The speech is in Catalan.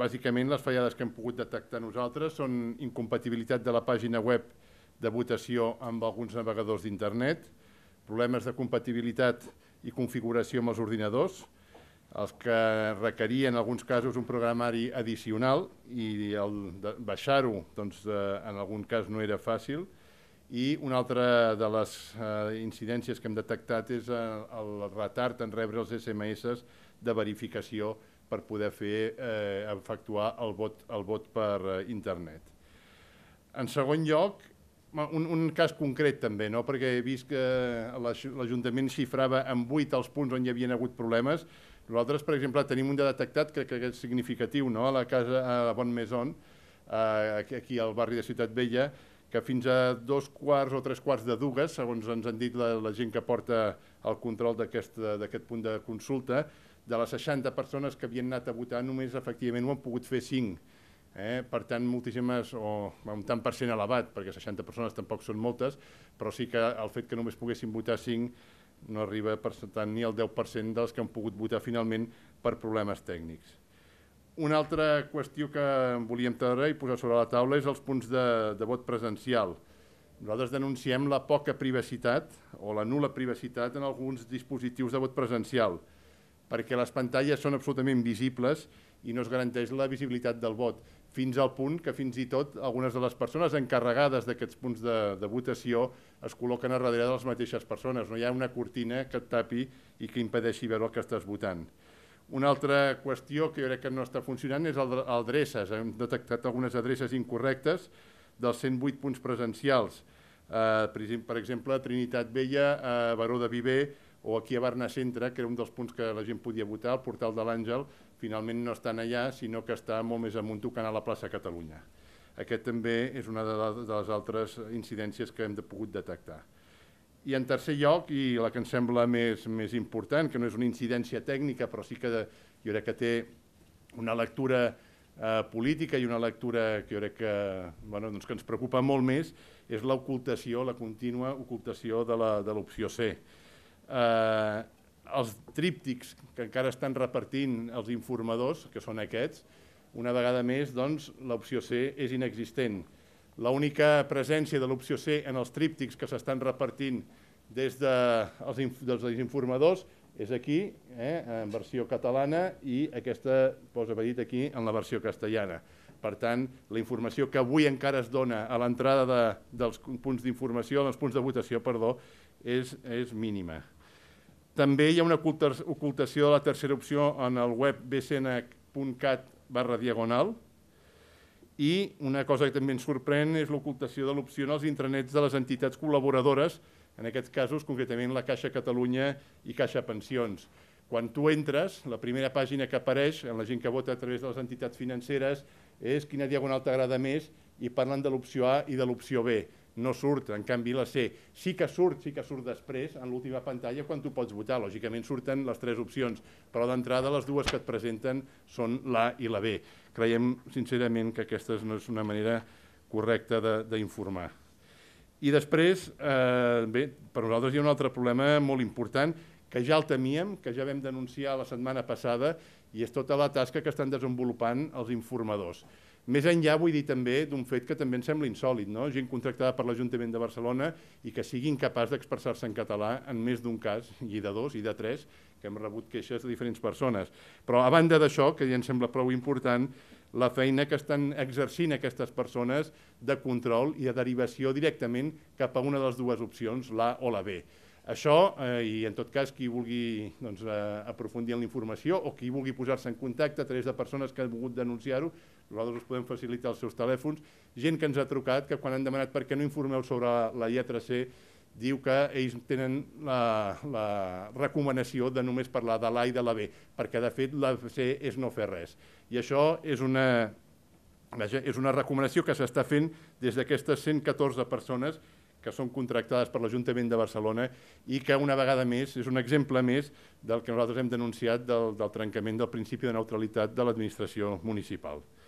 bàsicament les fallades que hem pogut detectar nosaltres són incompatibilitat de la pàgina web de votació amb alguns navegadors d'internet, problemes de compatibilitat i configuració amb els ordinadors, els que requerien en alguns casos un programari addicional i baixar-ho en algun cas no era fàcil. I una altra de les incidències que hem detectat és el retard en rebre els SMS de verificació per poder efectuar el vot per internet. En segon lloc, un cas concret també, perquè he vist que l'Ajuntament xifrava en 8 els punts on hi havia hagut problemes. Nosaltres, per exemple, tenim un de detectat, crec que és significatiu, a la casa a Bon Maison, aquí al barri de Ciutat Vella, que fins a 2:15 o 3:15, segons ens han dit la gent que porta el control d'aquest punt de consulta, de les 60 persones que havien anat a votar, només efectivament ho han pogut fer 5. Per tant, moltíssimes, o un tant per cent elevat, perquè 60 persones tampoc són moltes, però sí que el fet que només poguessin votar 5 no arriba per tant ni al 10% dels que han pogut votar finalment per problemes tècnics. Una altra qüestió que volíem treure i posar sobre la taula és els punts de vot presencial. Nosaltres denunciem la poca privacitat o la nul·la privacitat en alguns dispositius de vot presencial, perquè les pantalles són absolutament visibles i no es garanteix la visibilitat del vot, fins al punt que fins i tot algunes de les persones encarregades d'aquests punts de votació es col·loquen a darrere de les mateixes persones. No hi ha una cortina que et tapi i que impedeixi veure el que estàs votant. Una altra qüestió que jo crec que no està funcionant és el adreces. Hem detectat algunes adreces incorrectes dels 108 punts presencials. Per exemple, a Trinitat Vella, a Baró de Viver o aquí a Barna Centre, que era un dels punts que la gent podia votar, el Portal de l'Àngel, finalment no estan allà, sinó que està molt més amunt tocant a la plaça Catalunya. Aquest també és una de les altres incidències que hem pogut detectar. I en tercer lloc, i la que ens sembla més important, que no és una incidència tècnica, però sí que jo crec que té una lectura política i una lectura que jo crec que ens preocupa molt més, és l'ocultació, la contínua ocultació de l'opció C. Els tríptics que encara estan repartint els informadors, que són aquests, una vegada més, doncs, l'opció C és inexistent. L'única presència de l'opció C en els tríptics que s'estan repartint des dels informadors és aquí, en versió catalana, i aquesta posa dit aquí en la versió castellana. Per tant, la informació que avui encara es dona a l'entrada dels punts d'informació, dels punts de votació, perdó, és mínima. També hi ha una ocultació de la tercera opció en el web bcn.cat/diagonal i una cosa que també ens sorprèn és l'ocultació de l'opció en els intranets de les entitats col·laboradores, en aquests casos concretament la Caixa Catalunya i Caixa Pensions. Quan tu entres, la primera pàgina que apareix en la gent que vota a través de les entitats financeres és quina diagonal t'agrada més i parlen de l'opció A i de l'opció B. No surt, en canvi la C sí que surt després en l'última pantalla quan tu pots votar. Lògicament surten les 3 opcions, però d'entrada les dues que et presenten són l'A i la B. Creiem sincerament que aquesta no és una manera correcta d'informar. I després, per nosaltres hi ha un altre problema molt important que ja el temíem, que ja vam denunciar la setmana passada, i és tota la tasca que estan desenvolupant els informadors. Més enllà vull dir també d'un fet que també em sembla insòlit, gent contractada per l'Ajuntament de Barcelona i que sigui incapaç d'expressar-se en català en més d'un cas, i de 2 i de 3, que hem rebut queixes de diferents persones. Però a banda d'això, que ja em sembla prou important, la feina que estan exercint aquestes persones de control i de derivació directament cap a una de les dues opcions, l'A o la B. Això, i en tot cas, qui vulgui aprofundir en la informació o qui vulgui posar-se en contacte a través de persones que han volgut denunciar-ho, nosaltres us podem facilitar els seus telèfons. Gent que ens ha trucat, que quan han demanat per què no informeu sobre la lletra C, diu que ells tenen la recomanació de només parlar de l'A i de la B, perquè de fet la C és no fer res. I això és una recomanació que s'està fent des d'aquestes 114 persones que són contractades per l'Ajuntament de Barcelona i que una vegada més és un exemple més del que nosaltres hem denunciat del trencament del principi de neutralitat de l'administració municipal.